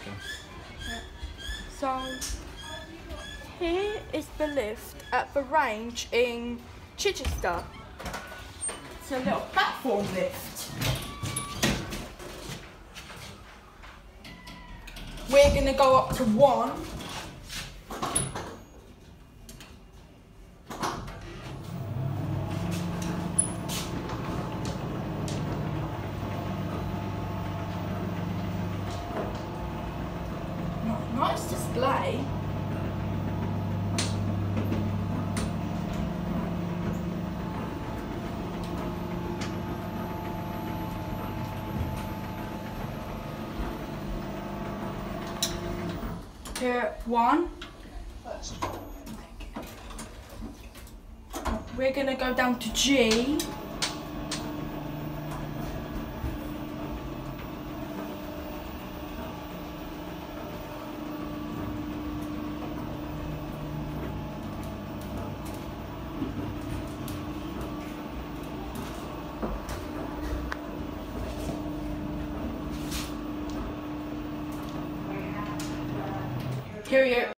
So here is the lift at the range in Chichester. It's a little platform lift. We're going to go up to 1. Nice display. Here, 1. We're going to go down to G. Here you